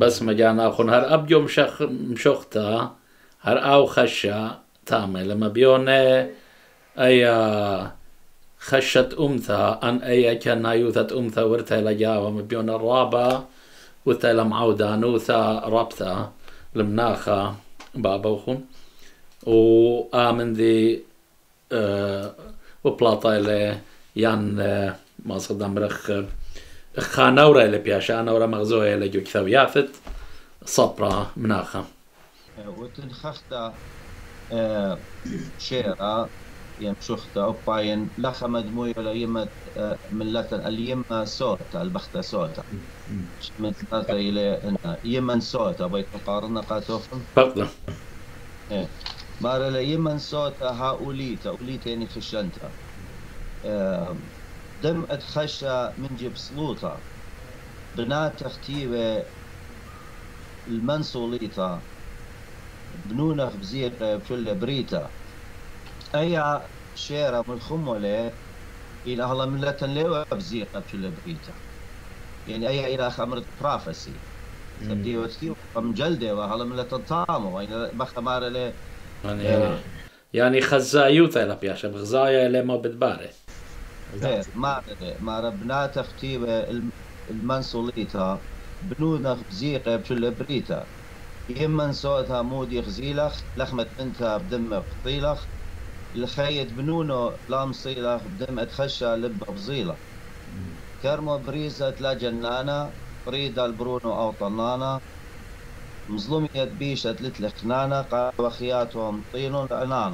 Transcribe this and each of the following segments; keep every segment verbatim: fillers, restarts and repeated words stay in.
بس مجانا خون هر أبيو مشخ مشختا هر أو خشة تامة لما بيونه أي خشت أمثا أن أي كان يوثت أمثا ورثا لجاوة مبيون الرابع وثا معودة نوثا ربثا لمناخا بابوخون وآمن ذي أه وبلاطا إلي يان أه ما صدام رخ خانورا إلي بياشا نورا مغزوة إلي جو كثاو يافت صبرا مناخا وتنخختا أه شيرا يمشختا أوباين لخا مدموي ولا يمت أه ملتا اليما صوتا البختا صوتا مثل إلي يمن صوتا بيت مقارنة قاتوفن فضلا إيه مارا يمن صوتا هاوليتا أوليتا يعني خشنتا أه دم أتخشى من جيب سلوطة بنات اختيبة المنصوليتا بنونخ بزير بشل بريتا أي شيرة من خمولة إلى هلا ملة ليوة بزير بشل بريتا يعني أي إلى خمرة برافسي سبدي وتكيو قم جلدة وهلا ملة طامة يعني بخمارة لي يعني يعني خزايوتا لا بياشا بغزايا اللي ما بتباري ما ما ربنا تختيبة المنصوليتا بنونخ بزيقة بشل بريتا يمن صوتها مود يخزيلخ لخمة بنتها بدم بطيلخ الخيط بنونو لام صيلخ بدم اتخشى لب بزيلخ كرمو بريزة لا جنانة فريدة البرونو او طنانة مظلومية بيشة لتلخ نانا قاوة خياتهم طينو العنانة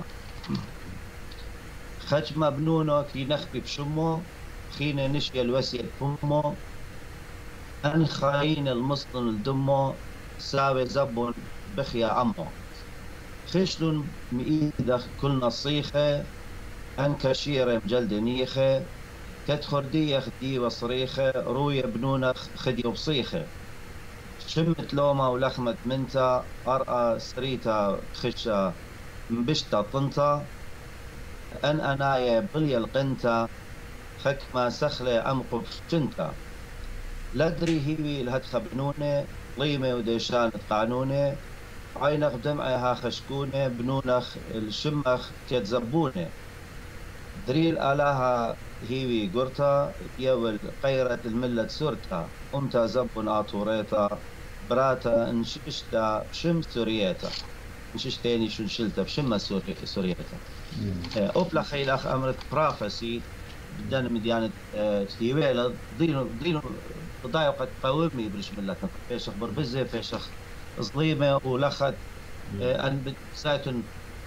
خجمة بنونو كي نخبي بشمو خينا نشي الوسيل بفمو ان خاين المصطن الدمو ساوي زبون بخيا عمو خشلون مئيدة كل نصيخة ان كشيرة مجلد نيخة كتخردية خدي وصريخة روية بنونخ خدي وبصيخة شمت لومة ولخمة منتا أرأى سريتا خشة مبشتا طنتا أن أنايا بلي القنتا خكما سخلة أمقب شنتا لدري هيوي الهدخة بنونة قيمة وديشان قانونة عينخ بدمعها خشكونة بنونخ الشمخ تيتزبونة دريل آلاها هيوي قرتا يول قيرة الملة سورتا أمتا زبون آتوريتا براتا انششتا بشم سوريتا انششتيني شو نشلتا بشم سوريتا أوبلا خيلاخ أمرت برافسي بدنا مديانة تيويلا ضينو ضينو ضايو قد قومي برش ملتنا فيش أخبر بزي فيش أخ ظليمة ولخت أن بسايتن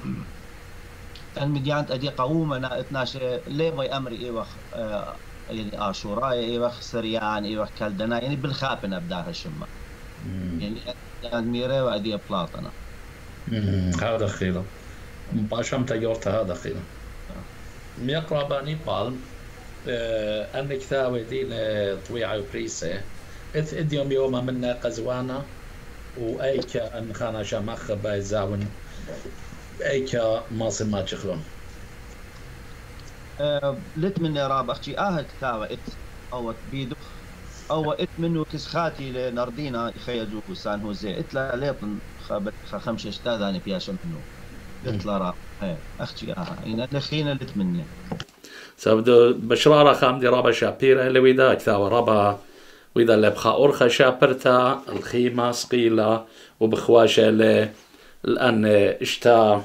أن مديانة أدي قومنا اتناشي ليه ما يأمري إيوخ يعني آشورايا إيوخ سريان إيوخ كالدنا يعني بالخابنا بداها الشمة يعني أدميري وأدي بلاطنا هذا خيلا باشام تجورت هذا خيلا ميقرأ باني بالم أنك ثاوي دي لطويعة وبريسة إذ إديوم يوم منا قزوانا وأيكا أن خانا شامخ بايزاون أيكا ما سمات شخلون أه لت من راب أختي آهد ثاوي إت أو بيدخ أو إت منو كسخاتي لنردينا خيجو سان هو زي إت لا ليطن خابت خمسة اشتاذاني بياشا منو إت لا راب أختي آه إن الخينا لت مني سبدو بشرارة خام دي رابا شابيرة اللي ويدا كثاوة رابا وإذا اللي بخا أرخا شابرتا الخيمة سقيلة وبخواشة اللي الآن اشتا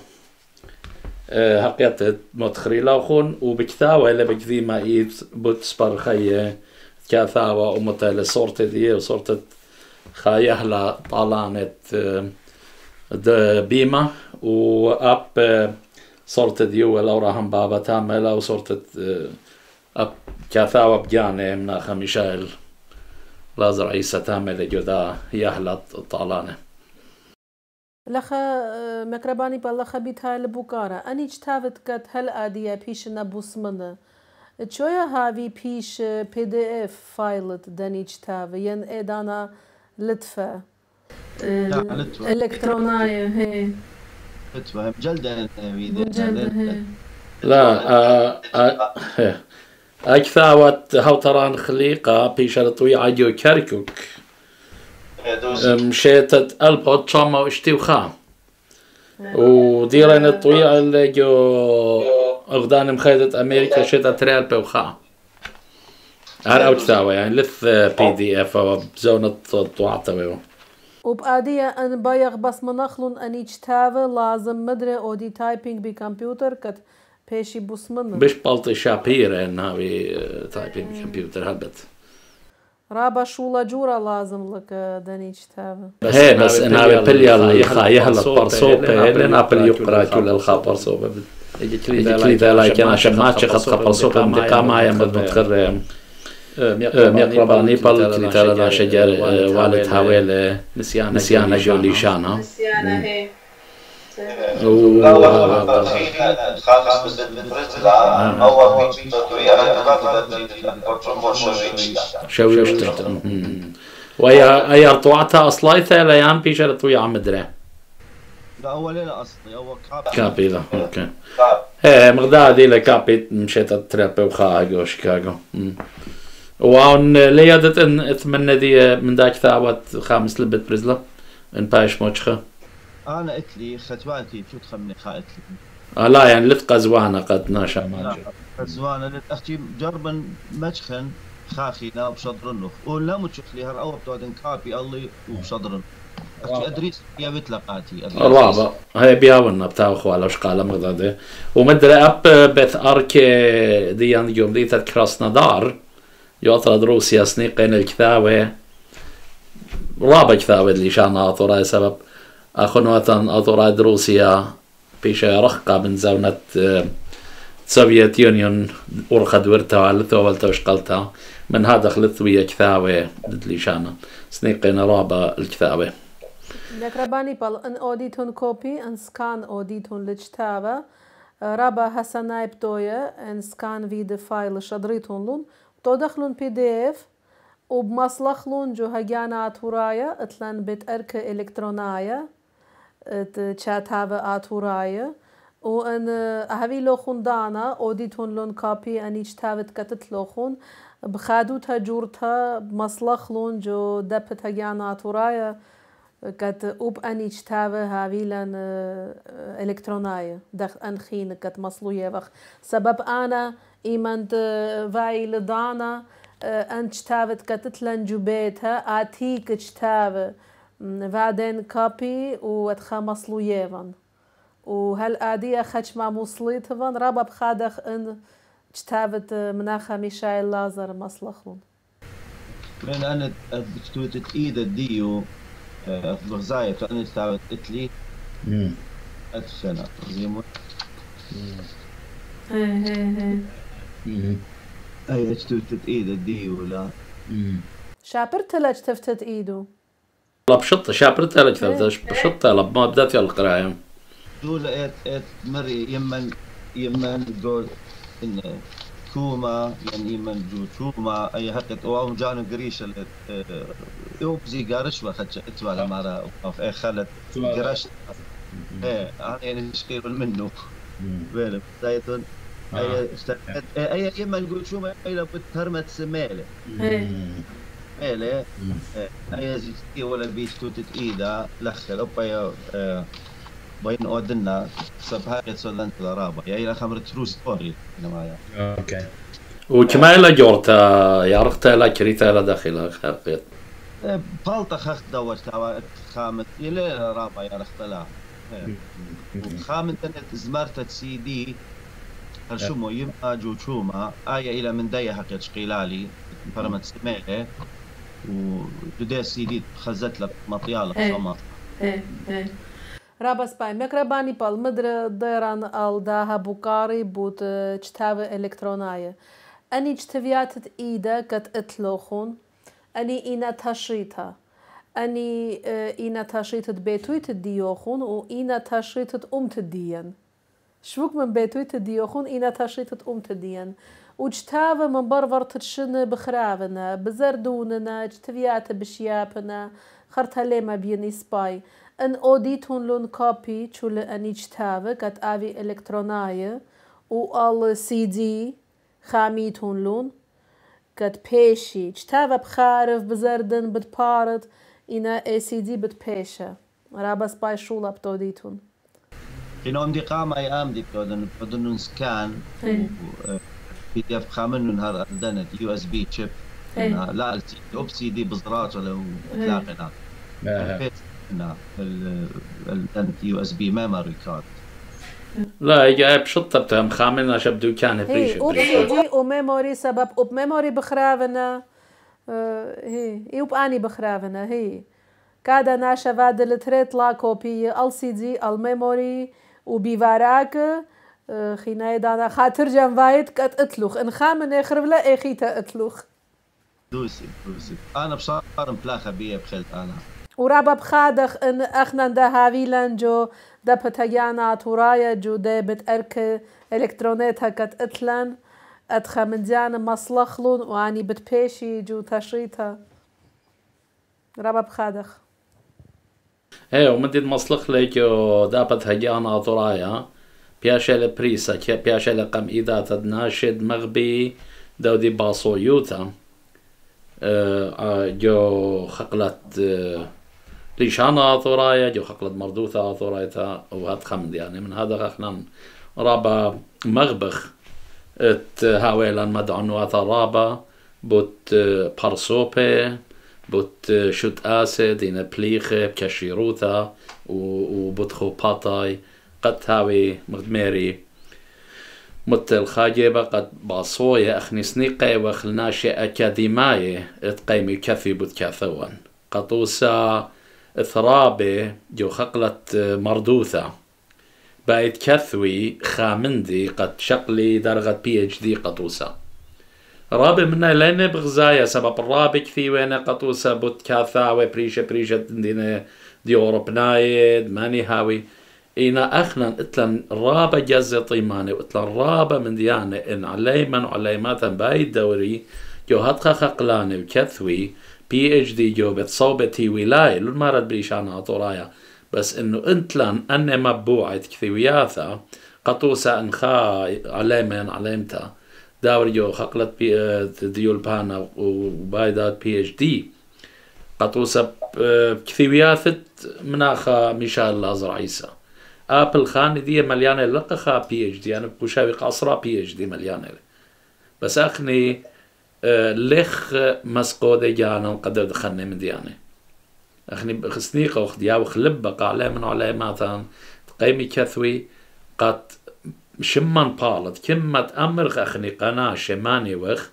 هقيت متخريلة وخون وبكثاوة اللي بكذي ما إيد بتسبر خيه كثاوة ومتا اللي صورت دي وصورت خايهلا طالانة بيمة وأب صورت ديو الأوراهم بابا تاملة وصورت أب كثاوة بجانة من خميشال لازر عيسى تاملة جدا يهلا طالانة لخا مكرباني بالله خبيت هاي البوكارة أني اجتافت كت هل آدية بيش نبوس منه تشوية هاوي بيش بي دي اف فايلت داني اجتاف ين ايدانا لتفة الكترونية هي لتفة جلدة جلدة لا أكثاوت هاوتران خليقة بيش الطوي عجو كركوك مشيت البوت شاما واشتي وخا وديرين الطويعة اللي جو أغدان مخيدة أمريكا شتا تريال بوخا هر أو تساوي يعني لث بي دي اف أو بزونة طوعتها وبقادية أن بايغ بس منخلون أني تشتاوي لازم مدري أودي تايبينج بكمبيوتر كت بيشي بوسمن بيش بالتي شابير إن هاوي تايبينج بكمبيوتر هبت رابا شولا جورا لازم لك داني تشتاوي هي بس إن هاوي بلي الخاية هلا برصوبة لنا بلي يقرأ كل الخا برصوبة يجي كذا لايك أنا شمات شخص برصوبة مدقا معي متخرم ميقربا نيبال كريتالا دا شجر والد هاويل نسيانا جولي شانا نسيانا هي خامس بزد بترزلا أو في شو يشترط ويا أي أرطوعتها أصلايتها لا يام بيش أرطوية عم مدري لا أول لا أصلي أول كابي كابي لا أوكي إيه مغدادي لكابي مشيت الترابي وخاجو شيكاغو وعن ليادت إن أتمنى دي من داك ثابت خامس لبت برزلا إن بايش موتشخه أنا إتلي ختواتي شو تخمني خاتلي آه لا يعني لت قزوانة قد ناشا ما قزوانة لت أختي جربا مشخن خاخي لا بشطرنه ولا متشخلي هر أول بتوعدن كابي الله وبشطرن أختي أدريس يا بتلقاتي الرابع هاي بياونا بتاعو خوالا وش قال مغدادي ومدري أب بث أركي ديان يوم دي تتكراسنا دار يعطرد روسيا سنيقين الكثاوي رابع كثاوي اللي شان أطورايا سبب أخنواتن أطوراد روسيا بيشا رخقة من زونة سوفيت يونيون أرخد ورتا وعلثوا والتا وشقلتا من هذا خلثوية كثاوي اللي شان سنيقين رابع الكثاوي نكرباني بال ان اوديتون كوبي ان سكان اوديتون لجتاوا رابع هسنايب تويا ان سكان فيديو فايل شدريتون لون تودخلون بي دي اف وبمصلخلون جو هاجيانا اتورايا اتلان بيت ارك الكترونايا تشاتاوا اتورايا وان هاوي لوخون دانا اوديتون لون كوبي اني تشتاوت كتت لوخون بخادوتها جورتها بمصلخلون جو دبت هاجيانا اتورايا كت أوب أني تشتاوي هاوي لان إلكتروناية دخ أنخين كت مصلوية وخ سبب أنا إيمانت واي لدانا أن تشتاوت كتتلن جوبيتها آتيك تشتاوي بعدين كابي واتخا مصلوية وان وهل آدية خش مع مصليت وان رابا بخادخ أن تشتاوت مناخا ميشايل لازر مصلخون من أنا بتوتت إيد الديو بغزاية فأنا استعبت إتلي أتسنة زيمون أي أجتوتت إيد الدي ولا شابرت لك تفتت إيدو لا بشطة شابرت لك تفتت بشطة لا ما بدأت القراية دول إت إت مري يمن يمن جول إن كوما يعني يمن جو توما أي حقت أو جانو قريش اللي يوب زي قارش وخدش إتوالا مرة أو إيه خلت قرش إيه يعني نشكيل منه وين زايدون أي أي يمن جو توما أي لو بتهرمت سميلة ميلة أي زي ولا بيش توتت إيدا لخل أبا بين أودنا سبهاية سولنت الرابع يعني لا خمرة روس طوري نمايا أوكي وكما إلا جورتا يارختا لا كريتا لا داخل خاقيت بالطا خخت دوش تاوا خامت إلى رابع يارختا لا خامت أنت زمرت سي دي هالشمو يما جو شوما آية إلى من دايا حقيت شقيلالي فرمت سميلة وجدي سي دي خزت لك مطيالة صما إيه إيه رابا سباي مكرباني بال مدر ديران الداها بوكاري بوت تشتاوي إلكتروناية أني جتفياتت إيدا كت إتلوخون أني إينا تشريتها أني إينا تشريتت بيتويت الديوخون وإينا تشريتت أمت الديان شوك من بيتويت الديوخون إينا تشريتت أمت الديان وجتاوي من برورت تشن بخرافنا بزردوننا جتفيات بشيابنا خرتها ليما بيني سباي ان اوديتون لون كوبي تشول اني جتاوي كت آوي إلكتروناية وال سي دي خاميتون لون كت بيشي جتاوي بخارف بزردن بتبارت إنا اي سي دي بتبيشة رابس باي شولا بتوديتون إنهم دي قامة أيام دي بدون بدون سكان بي دي اف خامن هذا الدنت يو اس بي شيب لا الأوب سي دي بزرات ولا تلاقينا هنا الدنت يو اس بي ميموري كارد لا يجي بشطة بتهم خامنة شبدو كان بريش أوب سي دي وميموري سبب أوب ميموري بخرافنا هي يوب أني بخرافنا هي كادا ناشا بعد التريت لا كوبي ال سي دي الميموري وبيفاراك خيناي دانا خاطر جنبايت كت اتلوخ ان خامن يخرب لا اخيتا اتلوخ دوسي دوسي انا بصار بلاخه بيه بخلت انا ورابا بخادخ ان اخنا دا هافيلان جو دا بتاجانا اتورايا جو دا بتأرك الكترونيتها كت اتلان ادخا من ديان مصلخلون واني بتبيشي جو تشريتها رابا بخادخ ايه ومدد مصلخ لك دابت هجانا اتورايا بياشل بريسا كي بياشل قم إذا ناشد مغبي دودي باصو يوتا جو خقلت ليشانا اتورايا جو خقلت مردوثة اتورايتا وهاد خمد يعني من هذا احنا رابا مغبخ ات هاويلان مدعنوات رابا بوت بارسوبي بوت شوت اسد دينا بليخه بكشيروتا وبوتخو باتاي قد هاوي مغدميري مت الخاجبة قد باصوية أخني سنيقة وخلناشي أكاديماية اتقيمي كثي بتكاثوان قطوسا ثرابة جو خقلت مردوثة بايت كثوي خامندي قد شقلي درجة بي اتش دي قطوسا رابع منا لين بغزايا سبب الرابع كثي وين قطوسا بتكاثاوي بريشة بريشة دينا دي أوروبنايد ماني هاوي إنا أخنا إتلن رابا جزء طيماني وإتلن رابا من ديانة إن عليمن وعليماتا باي دوري جو هاتخا خقلاني وكثوي بي اتش دي جو بتصوبتي ولاي لون مارد بريشانا اتورايا بس إنه إنتلن أني مبوعت كثوياثا قطوسا إنخا عليمن عليمتا داوري جو خقلت بي ديول بانا وبايدات بي اتش دي قطوسا كثوياثت مناخا ميشال لازر عيسى ابل خان دي مليانه لقخا بي اتش دي انا بوشاوي قصرا بي اتش دي مليانه بس اخني لخ مسقود جانا قدر دخلني من ديانه اخني خسنيقه وخديا وخلب على من على مثلا قيمي كثوي قد شمن بالت كمت امر اخني قناه شماني وخ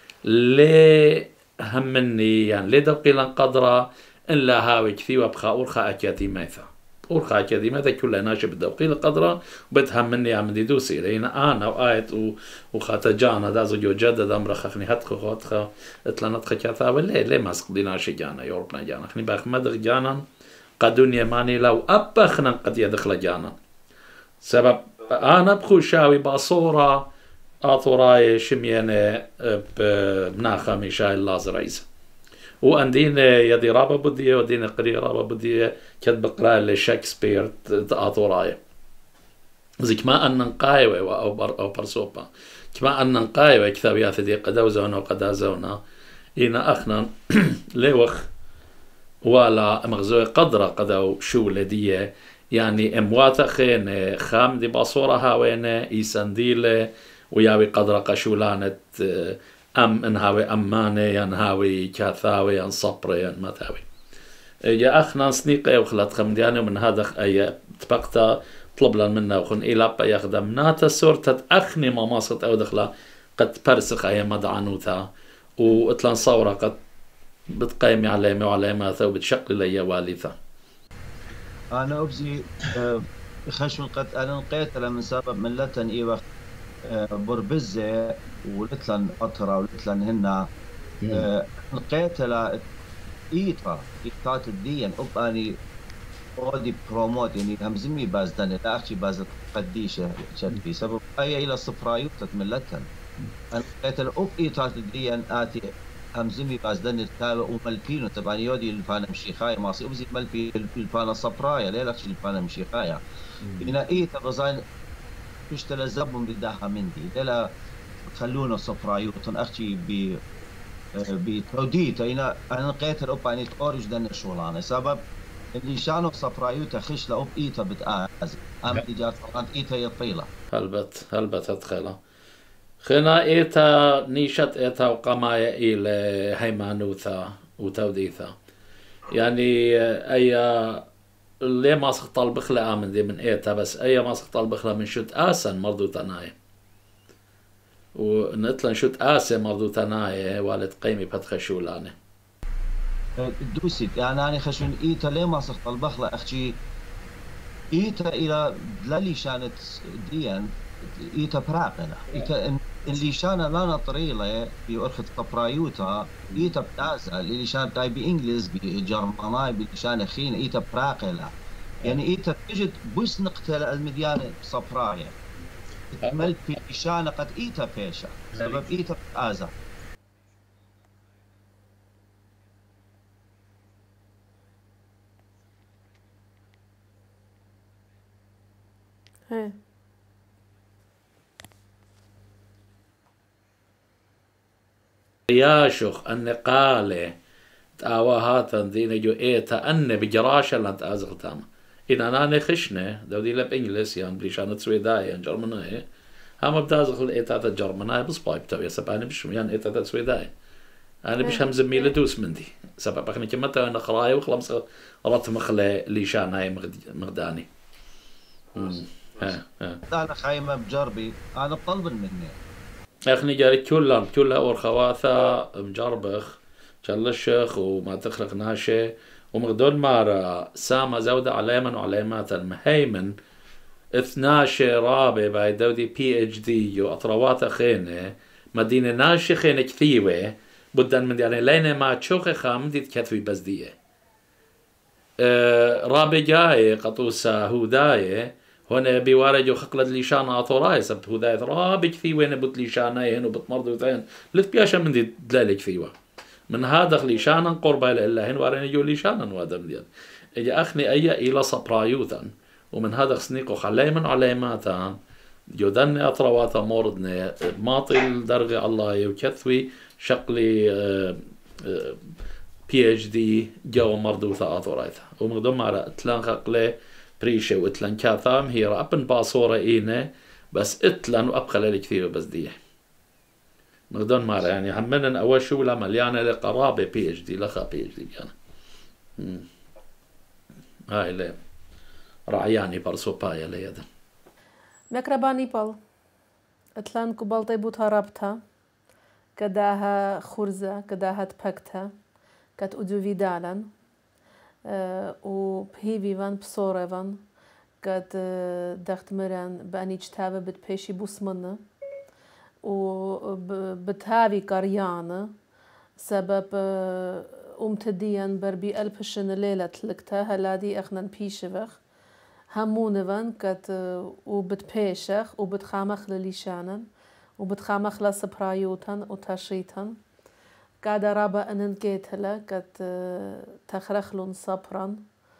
لي همني يعني لي دقيلا قدره الا هاوي كثي وابخا اورخا اكاتي ماثا أورخا كذي ماذا كلها ناشب الدوقيل القدرة وبتهم مني عم دي دوسي لين أنا وآيت وخاتجانا دازو جو جدد أمر خخني هتخ خاتخ اتلانت خكاثا ولا ليه ما سقدينا شي جانا يوربنا جانا خني باخ مدغ جانا قدون يماني لو أبخنا قد يدخل جانا سبب أنا بخوشاوي باصورة آثوراي شميانة بناخا ميشايل لازر عيسى وأندين يدي رابا بدية ودين قري رابا بدية كتب قراءة لشكسبير آثوراي زي كما أن نقايوة أو بر أو برسوبا كما أن نقايوة كتابيات دي قدوزونا وقدازونا إنا أخنا لوخ ولا مغزوة قدرة قدو شو لدية يعني امواتا خين خام دي باصورة هاوينة إيسانديلة وياوي قدرة قشولانة أم إنهاوي أمانة ينهاوي كاثاوي ين صبري ين متاوي يا أخنا سنيقة وخلات خمدياني ومن هذا أي تبقتا طلب لنا منا وخن إيلابا يخدم ناتا سورة أخني ما ماسط أو دخلا قد برسخ أي مدعنوتا وإطلان صورة قد بتقيمي عليمي وعليماتا وبتشقل لي واليثا أنا أبزي خشون قد أنا نقيت من سبب ملتن إيوه بربزة ولتلن أطرة ولتلن هنا نقيت لا إيطا إيطات الدين أب أني أودي بروموت يعني همزمي بازدني لا أخشي باز قديشة شدبي سبب أي إلى صفرايو تتملتن أنا نقيت الأب إيطات الدين آتي همزمي بازدني التابع وملبينو طبعا يودي الفانا مشيخايا ماسي أبزي ملبي الفانا صفرايا ليه لكش الفانا مشيخايا إنا إيطا غزاين تشتل زبون بداها مندي لا خلونا صفرايوتن أخشي ب بتوديت أنا أنا قيتر أوب أني أورج دن الشغلانة سبب اللي شانو صبرايوتا خش لأوب إيتا بتآز أم إيجاد فقط إيتا يطيلة هلبت هلبت هتخلا خنا إيتا نيشت إيتا وقمايا إلى هيمانوثا وتوديثا يعني أي اللي ما سقط البخلة آمن دي من إيتا بس أي ما سقط البخلة من شوت آسن مرضو تناي ونطلع شوت آسن مرضو تناي والد قيمي بتخشولانه دوسيت يعني أنا خشون إيتا ليه ما سقط البخلة أختي إيتا إلى للي شانت ديان إيتا براقنا إيتا اللي شانا لانا طريلة بأرخت قبرايوتا إيتا بتازا اللي شان تاي بإنجليز بجرماناي بشان خين إيتا براقلا يعني إيتا تجد بس نقتل المديانة صفرايا تملك في شانا قد إيتا فيشا سبب إيتا بتازا هي ياشخ أن قاله تاوا هاتا دين جو إيتا أن بجراشة لانت أزغتام إن أنا نخشنا دودي لب إنجليز يعني بليشانة سويدايا جرمنايا هم بتازغ الإيتا الجرمنايا بصبايب تبي سباني بش يعني إيتا سويدايا أنا بش هم زميلة دوس مندي سبب أخني كمتا أنا خراي وخلص رات مخلة ليشان هاي مغداني ها ها أنا خايمة بجربي أنا بطلب مني أخني جاري كلهم كلها ورخواثة مجربخ شلشخ وما تخلق ناشي ومغدون مارا ساما زودة عليمن وعليمات المهيمن اثناشي رابع باي دودي بي اتش دي يو أطروات خينة مدينة ناشي خينة كثيوة بدن من يعني لينا ما تشوخي خام دي تكثوي بزدية اه رابع جاي قطوسا هوداية هنا بيوارجو خقلد ليشانا أطوراي سبت هوداية رابع كثيوة نبت ليشانا هنا بتمرضو ثين لث بياشا من دي دلالي كثيوة من هذا ليشانا قربا إلا هن وارين يجو ليشانا وادم ديال إجي أخني أي إلى صبرايوثا ومن هذا سنيقو خليمن عليماتا يودن أطرواتا موردنا ماطل درغي الله يوكثوي شقلي بي اتش دي جو مردوثا أطورايثا ومقدم على اتلان خقلي بريشة واتلان كاثام هي رابن باصورة إينا بس اتلان وأبخلالي كثير بس ديه مقدون مارا يعني همنا أول شو لا مليانة لقرابة بي اتش دي لخا بي اتش دي يعني هاي اللي رعياني برسو بايا ليدا مكرباني بال اتلان كبالتي بوتها رابطها كداها خرزة كداها تبكتها كت أدو فيدالا أه وبهيفي فان بصورة فان كت دخت مران بأني جتابة بتبيشي بوسمنة وبتهاوي قريانة سبب أمتديا بربي ألبشن ليلة تلكتا هلادي أخنان بيشفخ همونفن كت وبتبيشخ وبتخامخ لليشانا وبتخامخ لسبرايوتن وتشيتن قاعدة رابا أنن جيتلا كت تخرخلون صبرا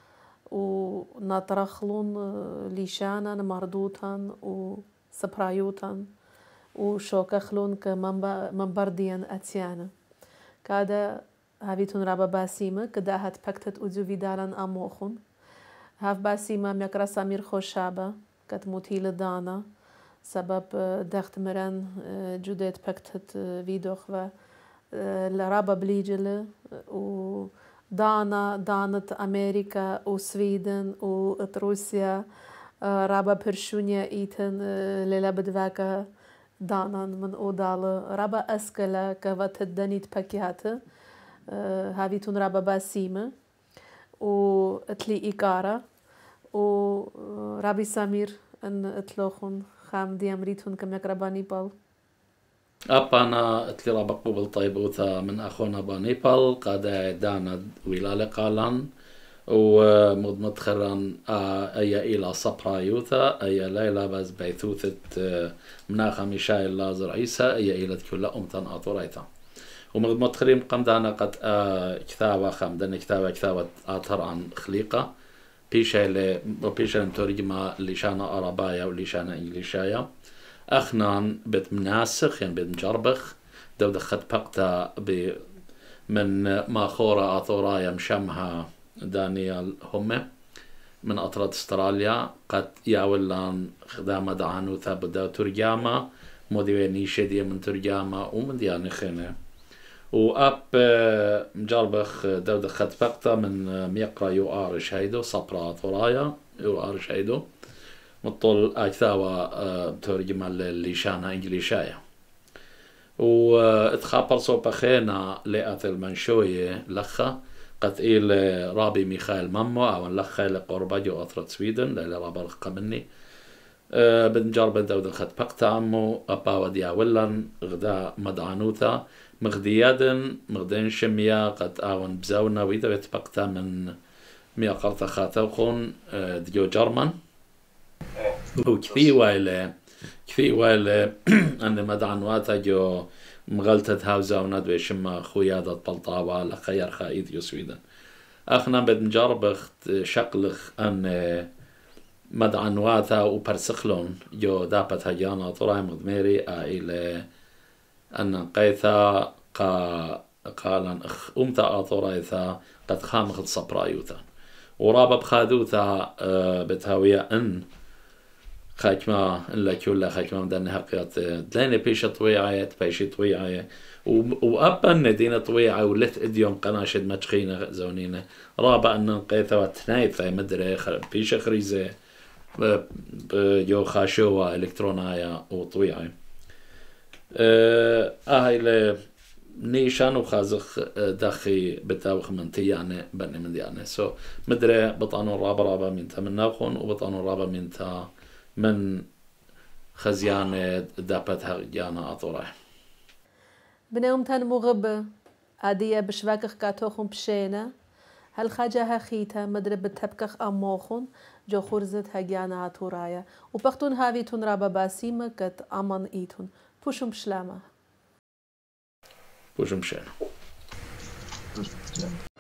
ونطرخلون ليشانا مردوتن وسبرايوتن وشوكخلون كمنبرديا أتيانا كادا هاويتون رابا باسيمة كدا هات بكتت أدو فيدالان أموخون هاف باسيمة ميكرا سامير خوشابة كت موتيل دانا سبب دخت مران جودت بكتت فيدوخ و لرابا بليجل و دانا دانت أمريكا وسويدن وروسيا رابا برشونيا إيتن ليلا بدواكا دانان من أودال رابا أسكلا كوات الدنيت باكيات هاويتون رابا باسيمة و اتلي إيكارا و رابي سامير أن اتلوخون خام دي أمريتون كم يقربا نيبال أبانا اتلي رابا قبل طيبوثا من أخونا بانيبال قادة دانا ويلالي قالان ومدخران أي إلى صبرايوثا أي ليلة بس بيثوثة مناخا ميشايل لازر عيسى أي إلى كل أمتن أطوريتا ومدخرين قم دانا قد كتابة خم دانا كتابة كتابة آثر عن خليقة بيشايل بيشايل ترجمة لشانا أرابايا ولشانا إنجليشايا أخنان بيت مناسخ يعني بيت مجربخ دو دخت بقتا ب من ماخورة أثورايا مشمها دانيال هم من أطراد استراليا قد ياولان خدامة دعانو ثابدا ترجمة مديني شدية من ترجمة ومن دياني خينة وأب مجربخ دودة خد فقطة من ميقرا يو آرش هيدو صبرا أثورايا يو آرش هيدو مطول أجثاوة ترجمة الليشانة إنجليشاية واتخابر صوبة خينا لأث المنشوية لخا قد إيل رابي ميخائيل مامو أو لخا لقربة جو أثرت سويدن لألي رابا رخا مني أه بنجرب دودة خد بقتا عمو أبا وديا ولن غدا مدعانوثا مغديادن مغدين شميا قد آون بزاونا ويدا بيتبقتا من ميا قرطة خاتوخون أه ديو جرمان وكثي وايلة كثي وايلة أن مدعانواتا جو مغلطة هاوزا وندوي شما خويادة بلطاوة لخير خايد يو سويدن أخنا بنجرب شقلخ أن مدعنواتا وبرسخلون جو دابت هجانا طراي مدميري إلى أن قيثا قا قالن أخ أمتا أطرايثا قد خامخ صبرايوتا ورابا بخادوتا بتهاوية أن خاكما إلا كل خاكما مدن هقيات دلين بيش طويعية بيش طويعية وأبا ندينا طويعة ولت إديوم قناشد مجخينة زونينة رابا أن قيثا وتنايثا مدري بيش خريزة جو خاشوة إلكترونايا وطويعة أهي ل نيشان وخازخ داخي بتاوخ من تيانة بني من ديانة سو مدري بطانو رابا رابا من تا من ناخون وبطانو رابا من تا من خزيانة دابت هغيانا أطوراي بنيوم تان مغب عادية بشواكخ كاتوخون بشينا هل خاجها خيتا مدري بتبكخ أموخون جو خورزت هاجيانا أتورايا وبختون هاويتون رابا باسيمة كت أمان إيتون بوشم بشلامة بوشم شينا